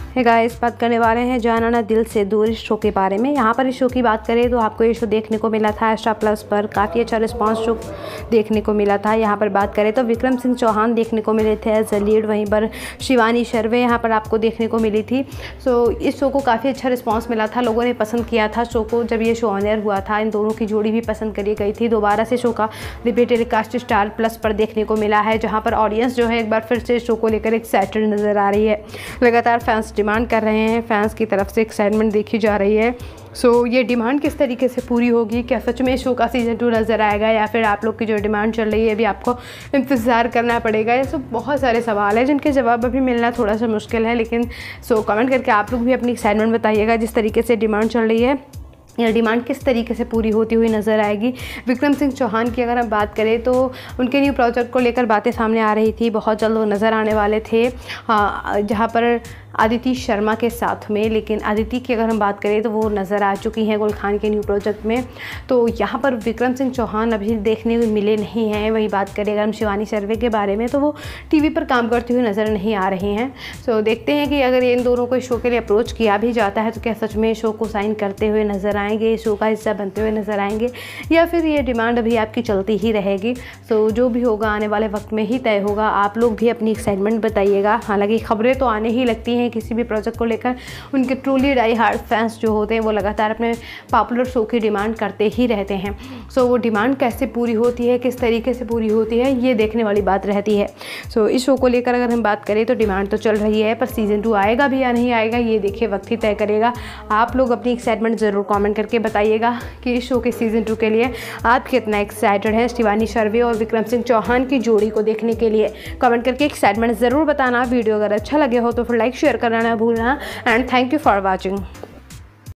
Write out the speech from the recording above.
है गाइस, बात करने वाले हैं जाना ना दिल से दूर इस शो के बारे में। यहाँ पर इस शो की बात करें तो आपको ये शो देखने को मिला था स्टार प्लस पर, काफ़ी अच्छा रिस्पांस शो देखने को मिला था। यहाँ पर बात करें तो विक्रम सिंह चौहान देखने को मिले थे एज अ लीड, वहीं पर शिवानी शर्वे यहाँ पर आपको देखने को मिली थी। सो इस शो को काफ़ी अच्छा रिस्पॉन्स मिला था, लोगों ने पसंद किया था शो को। जब ये शो ऑन एयर हुआ था इन दोनों की जोड़ी भी पसंद करी गई थी। दोबारा से शो का रिपीट टेलीकास्ट स्टार प्लस पर देखने को मिला है, जहाँ पर ऑडियंस जो है एक बार फिर से शो को लेकर एक्साइटेड नज़र आ रही है। लगातार फैंस डिमांड कर रहे हैं, फैंस की तरफ से एक्साइटमेंट देखी जा रही है। सो ये डिमांड किस तरीके से पूरी होगी, क्या सच में शो का सीज़न 2 नज़र आएगा या फिर आप लोग की जो डिमांड चल रही है अभी आपको इंतज़ार करना पड़ेगा। ये सब बहुत सारे सवाल हैं जिनके जवाब अभी मिलना थोड़ा सा मुश्किल है, लेकिन सो कमेंट करके आप लोग भी अपनी एक्साइटमेंट बताइएगा। जिस तरीके से डिमांड चल रही है यह डिमांड किस तरीके से पूरी होती हुई नज़र आएगी। विक्रम सिंह चौहान की अगर हम बात करें तो उनके न्यू प्रोजेक्ट को लेकर बातें सामने आ रही थी, बहुत जल्द वो नज़र आने वाले थे जहाँ पर अदिति शर्मा के साथ में। लेकिन अदिति की अगर हम बात करें तो वो नज़र आ चुकी हैं गुल खान के न्यू प्रोजेक्ट में, तो यहाँ पर विक्रम सिंह चौहान अभी देखने को मिले नहीं हैं। वही बात करें अगर हम शिवानी शर्वे के बारे में तो वो टीवी पर काम करती हुई नज़र नहीं आ रही हैं। सो देखते हैं कि अगर इन दोनों को शो के लिए अप्रोच किया भी जाता है तो क्या सच में शो को साइन करते हुए नज़र आएंगे, शो का हिस्सा बनते हुए नज़र आएंगे, या फिर ये डिमांड अभी आपकी चलती ही रहेगी। सो जो भी होगा आने वाले वक्त में ही तय होगा। आप लोग भी अपनी एक्साइटमेंट बताइएगा। हालांकि खबरें तो आने ही लगती हैं किसी भी प्रोजेक्ट को लेकर, उनके ट्रूली डाई हार्ड फैंस जो होते हैं वो लगातार अपने पॉपुलर शो की डिमांड करते ही रहते हैं। सो वो डिमांड कैसे पूरी होती है, किस तरीके से पूरी होती है, ये देखने वाली बात रहती है। सो इस शो को लेकर अगर हम बात करें तो डिमांड तो चल रही है, पर सीज़न 2 आएगा भी या नहीं आएगा ये देखिए वक्त ही तय करेगा। आप लोग अपनी एक्साइटमेंट ज़रूर कमेंट करके बताइएगा कि इस शो के सीज़न 2 के लिए आप कितना एक्साइटेड हैं शिवानी शर्वे और विक्रम सिंह चौहान की जोड़ी को देखने के लिए। कमेंट करके एक्साइटमेंट ज़रूर बताना। वीडियो अगर अच्छा लगे हो तो फिर लाइक शेयर करना ना भूलना। And thank you for watching.